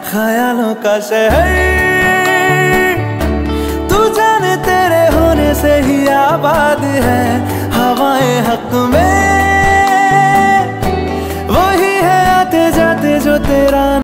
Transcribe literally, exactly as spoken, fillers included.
ख्यालों का शहर, तू जाने तेरे होने से ही आबाद है।